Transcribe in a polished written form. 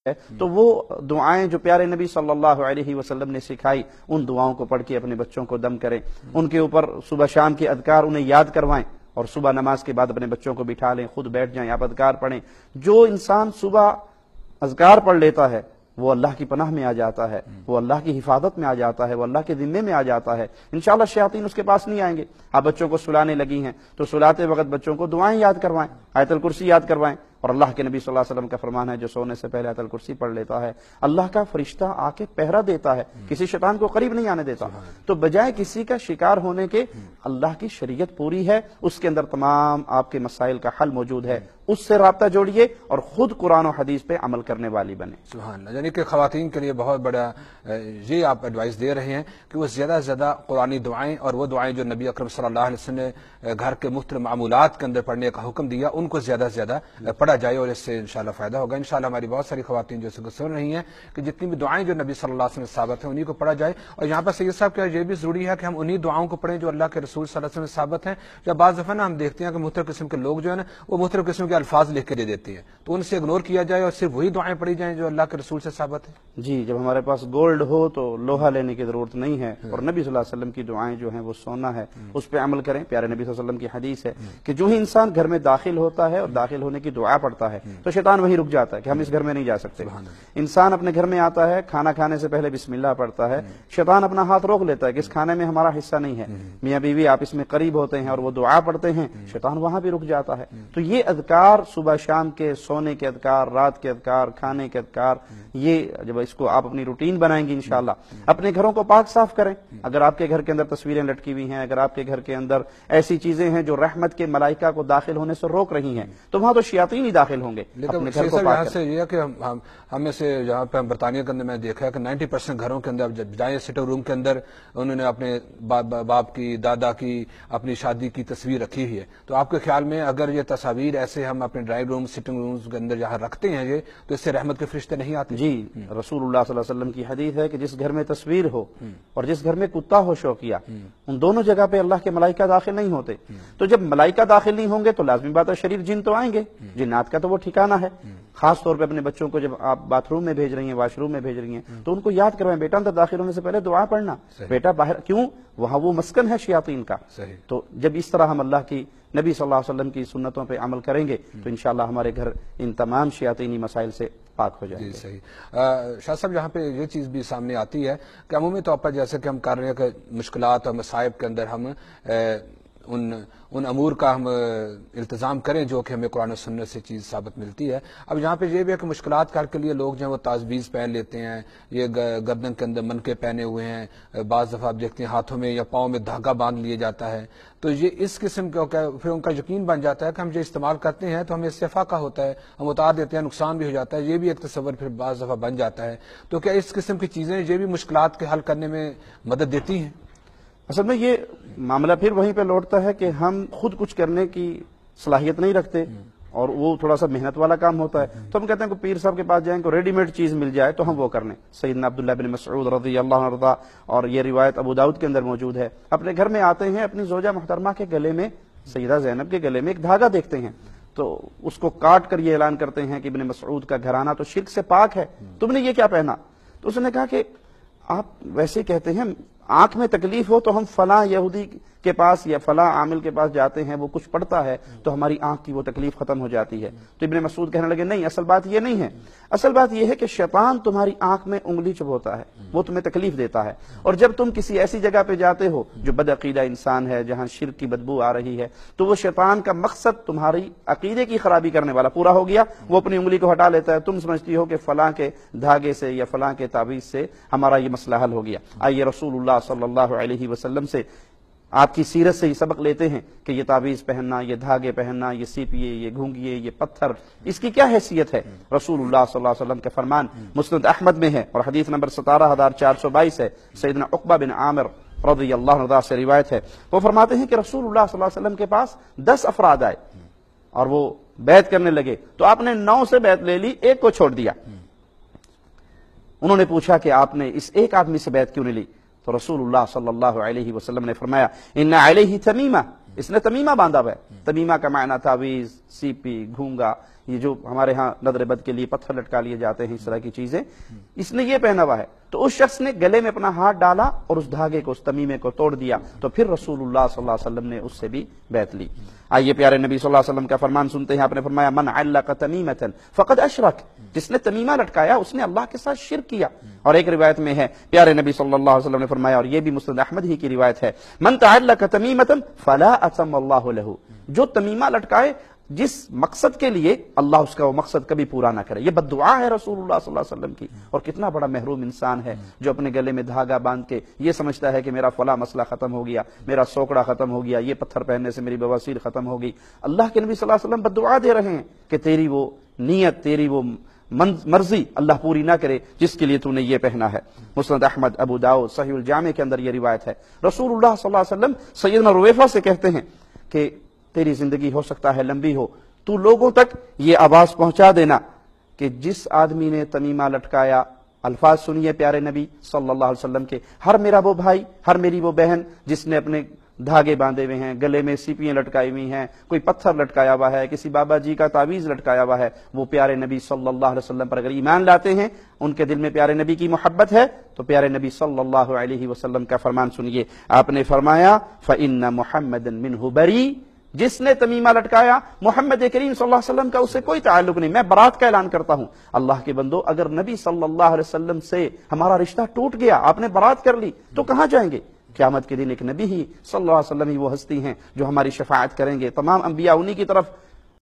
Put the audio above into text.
ہے تو وہ دعائیں جو پیارے نبی صلی اللہ علیہ وسلم نے سکھائی ان دعاؤں کو پڑھ کے اپنے بچوں کو دم کریں، ان کے اوپر صبح شام کے اذکار انہیں یاد کروائیں، اور صبح نماز کے بعد اپنے بچوں کو بٹھا لیں، خود بیٹھ جائیں، آپ اذکار پڑھیں۔ جو انسان صبح اذکار پڑھ لیتا ہے وہ اللہ کی پناہ میں آ جاتا ہے، وہ اللہ کی حفاظت میں آ جاتا ہے، وہ اللہ کے ذمے میں آ جاتا ہے، انشاءاللہ شیاطین اس کے پاس نہیں آئیں گے۔ آپ بچوں کو سلانے لگی ہیں تو سلاتے وقت بچوں کو دعائیں یاد کروائیں، آیت الکرسی یاد کروائیں، اور اللہ کے نبی صلی اللہ علیہ وسلم کا فرمان ہے جو سونے سے پہلے آیت الکرسی پڑھ لیتا ہے اللہ کا فرشتہ آ کے پہرا دیتا ہے، کسی شیطان کو قریب نہیں آنے دیتا۔ تو بجائے کسی کا شکار ہونے کے اللہ کی شریعت پوری ہے، اس کے اندر تمام آپ کے مسائل کا حل موجود ہے، اس سے رابطہ جوڑیے اور خود قرآن و حدیث پہ عمل کرنے والی بنے۔ سبحان اللہ، یعنی کہ خواتین کے لیے بہت بڑا یہ آپ ایڈوائز دے رہے ہیں کہ وہ زیادہ سے زیادہ قرآنی دعائیں اور وہ دعائیں جو نبی اکرم صلی اللہ علیہ وسلم نے گھر کے مختلف معمولات کے اندر پڑھنے کا حکم دیا ان کو زیادہ سے زیادہ پڑھا جائے، اور اس سے انشاءاللہ فائدہ ہوگا۔ انشاءاللہ ہماری بہت ساری خواتین جو سن رہی ہیں کہ جتنی بھی دعائیں جو نبی صلی اللہ علیہ وسلم سے ثابت ہیں انہی کو پڑھا جائے، اور یہاں پر سید صاحب کیا یہ بھی ضروری ہے کہ ہم انہی دعاؤں کو پڑھیں جو اللہ کے رسول صلی اللہ علیہ وسلم سے ثابت ہیں؟ یا بعض دفعہ نا ہم دیکھتے ہیں کہ مختلف قسم کے لوگ جو ہے نا وہ مختلف قسم کے الفاظ لکھ کے دے دیتے ہیں، تو ان سے اگنور کیا جائے اور صرف وہی دعائیں پڑھی جائیں جو اللہ کے رسول سے ثابت ہیں؟ جی، جب ہمارے پاس گولڈ ہو تو لوہا لینے کی ضرورت نہیں ہے، اور نبی صلی اللہ علیہ وسلم کی دعائیں جو ہیں وہ سونا ہے، اس پہ عمل کریں۔ پیارے نبی صلی اللہ علیہ وسلم کی حدیث ہے کہ جو ہی انسان گھر میں داخل ہوتا ہے اور داخل ہونے کی دعا پڑھتا ہے تو شیطان وہیں رک جاتا ہے کہ ہم اس گھر میں نہیں جا سکتے۔ انسان اپنے گھر میں آتا ہے، کھانا کھانے سے پہلے بسم اللہ پڑھتا ہے، شیطان اپنا ہاتھ روک لیتا ہے کہ اس کھانے میں ہمارا حصہ نہیں ہے، میاں بیوی آپ اس میں قریب ہوتے ہیں اور وہ دعا پڑھتے ہیں، شیطان وہاں بھی رک جاتا ہے۔ تو یہ اذکار صبح شام کے، سونے کے اذکار، رات کے اذکار، کھانے کے اذکار، یہ جب اس کو آپ اپنی روٹین بنائیں گی انشاءاللہ، اپنے گھروں کو پاک صاف کریں۔ اگر آپ کے گھر کے اندر تصویریں لٹکی ہوئی ہیں، اگر آپ کے گھر کے اندر ایسی چیزیں ہیں جو رحمت کے ملائکہ کو داخل ہونے سے روک رہی ہیں تو وہاں تو شیاطین ہی داخل ہوں گے۔ لیکن یہاں سے یہ ہے کہ ہم میں سے جہاں پہ برطانیہ کے اندر میں دیکھا ہے کہ 90% گھروں کے اندر جب جائیں سٹنگ روم کے اندر انہوں نے اپنے باپ کی، دادا کی، اپنی شادی کی تصویر رکھی ہوئی ہے، تو آپ کے خیال میں اگر یہ تصاویر ایسے ہم اپنے ڈرائیو روم، سٹنگ رومز کے اندر جہاں رکھتے ہیں یہ، تو اس سے رحمت کے فرشتے نہیں آتے؟ جی، رسول اللہ صلی اللہ علیہ وسلم کی حدیث ہے کہ جس گھر میں تصویر ہو اور جس گھر میں کتا ہو شوقیہ، ان دونوں جگہ پہ اللہ کے ملائکہ داخل نہیں ہوتے۔ تو جب ملائکہ داخل نہیں ہوں گے تو لازمی بات ہے شریر جن تو آئیں گے، جنات کا تو وہ ٹھکانہ ہے۔ خاص طور پہ اپنے بچوں کو جب آپ باتھ روم میں بھیج رہی ہیں، واش روم میں بھیج رہی ہیں، تو ان کو یاد کروائیں بیٹا اندر داخل ہونے سے پہلے دعا پڑھنا، بیٹا باہر، کیوں؟ وہاں وہ مسکن ہے شیاطین کا۔ تو جب اس طرح ہم اللہ کی، نبی صلی اللہ علیہ وسلم کی سنتوں پہ عمل کریں گے تو انشاءاللہ ہمارے گھر ان تمام شیاطینی مسائل سے پاک ہو جائیں گے۔ صحیح۔ شاہ صاحب یہاں پہ یہ چیز بھی سامنے آتی ہے کہ عمومی طور پر جیسے کہ ہم کر رہے ہیں کہ مشکلات اور مصائب کے اندر ہم ان امور کا ہم التزام کریں جو کہ ہمیں قرآن و سنت سے چیز ثابت ملتی ہے۔ اب یہاں پہ یہ بھی ہے کہ مشکلات کے لیے لوگ جو ہیں وہ تعویذ پہن لیتے ہیں، یہ گردن کے اندر منکے پہنے ہوئے ہیں، بعض دفعہ آپ دیکھتے ہیں ہاتھوں میں یا پاؤں میں دھاگا باندھ لیا جاتا ہے، تو یہ اس قسم کا پھر ان کا یقین بن جاتا ہے کہ ہم جو استعمال کرتے ہیں تو ہمیں اس سے فاقہ ہوتا ہے، ہم اتار دیتے ہیں، نقصان بھی ہو جاتا ہے، یہ بھی ایک تصور پھر بعض دفعہ بن جاتا ہے۔ تو کیا اس قسم کی چیزیں یہ بھی مشکلات کے حل کرنے میں مدد دیتی ہیں؟ اصل میں یہ معاملہ پھر وہیں پہ لوٹتا ہے کہ ہم خود کچھ کرنے کی صلاحیت نہیں رکھتے اور وہ تھوڑا سا محنت والا کام ہوتا ہے، تو ہم کہتے ہیں کہ پیر صاحب کے پاس جائیں کو ریڈی میڈ چیز مل جائے تو ہم وہ کر لیں۔ سیدنا عبداللہ بن مسعود رضی اللہ عنہ، اور یہ روایت ابو داؤد کے اندر موجود ہے، اپنے گھر میں آتے ہیں، اپنی زوجہ محترمہ کے گلے میں، سیدہ زینب کے گلے میں ایک دھاگا دیکھتے ہیں تو اس کو کاٹ کر یہ اعلان کرتے ہیں کہ ابن مسعود کا گھرانہ تو شرک سے پاک ہے، تم نے یہ کیا پہنا؟ تو اس نے کہا کہ آپ ویسے کہتے ہیں آنکھ میں تکلیف ہو تو ہم فلاں یہودی کے پاس یا فلاں عامل کے پاس جاتے ہیں، وہ کچھ پڑھتا ہے تو ہماری آنکھ کی وہ تکلیف ختم ہو جاتی ہے۔ تو ابن مسعود کہنے لگے نہیں، اصل بات یہ نہیں ہے، اصل بات یہ ہے کہ شیطان تمہاری آنکھ میں انگلی چبھوتا ہے، وہ تمہیں تکلیف دیتا ہے، اور جب تم کسی ایسی جگہ پہ جاتے ہو جو بدعقیدہ انسان ہے، جہاں شرک کی بدبو آ رہی ہے، تو وہ شیطان کا مقصد تمہاری عقیدے کی خرابی کرنے والا پورا ہو گیا، وہ اپنی انگلی کو ہٹا لیتا ہے، تم سمجھتی ہو کہ فلاں کے دھاگے سے یا فلاں کے تعویذ سے ہمارا یہ مسئلہ حل ہو گیا۔ آئیے رسول اللہ صلی اللہ علیہ وسلم سے، آپ کی سیرت سے یہ سبق لیتے ہیں کہ یہ تعویذ پہننا، یہ دھاگے پہننا، یہ سیپیے، یہ گھونگیے، یہ پتھر، اس کی کیا حیثیت ہے؟ رسول اللہ صلی اللہ علیہ وسلم کے فرمان مسند احمد میں ہے اور حدیث نمبر 17422 ہے، سیدنا عقبہ بن عامر رضی اللہ عنہ سے روایت ہے، وہ فرماتے ہیں کہ رسول اللہ صلی اللہ علیہ وسلم کے پاس 10 افراد آئے اور وہ بیعت کرنے لگے، تو آپ نے 9 سے بیعت لے لی، ایک کو چھوڑ دیا۔ انہوں نے پوچھا کہ آپ نے اس ایک آدمی سے بیعت کیوں نہیں لی؟ تو رسول اللہ صلی اللہ علیہ وسلم نے فرمایا ان علیہ تمیمہ، اس نے تمیمہ باندھا ہوا ہے۔ تمیمہ کا معنی تعویذ، سیپی، گھونگا، یہ جو ہمارے ہاں نظر بد کے لیے پتھر لٹکا لیے جاتے ہیں، اس طرح کی چیزیں، اس نے یہ پہنا ہوا ہے، تو اس شخص نے گلے میں اپنا ہاتھ ڈالا اور اس دھاگے کو، اس تمیمے کو توڑ دیا، تو پھر رسول اللہ صلی اللہ علیہ وسلم نے اس سے بھی بیعت لی۔ آئیے پیارے نبی صلی اللہ علیہ وسلم کا فرمان سنتے ہیں، آپ نے فرمایا من علق تمیمۃ فقد اشرک، جس نے تمیمہ لٹکایا اس نے اللہ کے ساتھ شرک کیا۔ اور ایک روایت میں ہے پیارے نبی صلی اللہ علیہ وسلم نے فرمایا، اور یہ بھی مسند احمد ہی کی روایت ہے، من تعلق تمیمۃ فلا اتم اللہ لہ، جو تمیمہ لٹکائے جس مقصد کے لیے، اللہ اس کا وہ مقصد کبھی پورا نہ کرے۔ یہ بد دعا ہے رسول اللہ صلی اللہ علیہ وسلم کی۔ اور کتنا بڑا محروم انسان ہے جو اپنے گلے میں دھاگا باندھ کے یہ سمجھتا ہے کہ میرا فلاں مسئلہ ختم ہو گیا، میرا سوکڑا ختم ہو گیا، یہ پتھر پہننے سے میری بواسیر ختم ہو گئی۔ اللہ کے نبی صلی اللہ علیہ وسلم بد دعا دے رہے ہیں کہ تیری وہ نیت، تیری وہ مرضی اللہ پوری نہ کرے جس کے لیے تو نے یہ پہنا ہے۔ مسند احمد، ابو داؤد، صحیح الجامع کے اندر یہ روایت ہے۔ رسول اللہ صلی اللہ علیہ وسلم سیدنا رویفہ سے کہتے ہیں کہ تیری زندگی ہو سکتا ہے لمبی ہو، تو لوگوں تک یہ آواز پہنچا دینا کہ جس آدمی نے تمیمہ لٹکایا، الفاظ سنیے پیارے نبی صلی اللہ علیہ وسلم کے، ہر میرا وہ بھائی، ہر میری وہ بہن جس نے اپنے دھاگے باندھے ہوئے ہیں، گلے میں سیپیاں لٹکائی ہوئی ہیں، کوئی پتھر لٹکایا ہوا ہے، کسی بابا جی کا تعویذ لٹکایا ہوا ہے، وہ پیارے نبی صلی اللہ علیہ وسلم پر اگر ایمان لاتے ہیں، ان کے دل میں پیارے نبی کی محبت ہے، تو پیارے نبی صلی اللہ علیہ وسلم کا فرمان سنیے۔ آپ نے فرمایا فَإِنَّ مُحَمَّدًا مِّنْهُ بَرِيءٌ، جس نے تمیمہ لٹکایا محمد کریم صلی اللہ علیہ وسلم کا اس سے کوئی تعلق نہیں، میں برات کا اعلان کرتا ہوں۔ اللہ کے بندو، اگر نبی صلی اللہ علیہ وسلم سے ہمارا رشتہ ٹوٹ گیا، آپ نے برات کر لی، تو کہاں جائیں گے؟ قیامت کے دن ایک نبی ہی صلی اللہ علیہ وسلم ہی وہ ہستی ہیں جو ہماری شفاعت کریں گے، تمام انبیاء انہی کی طرف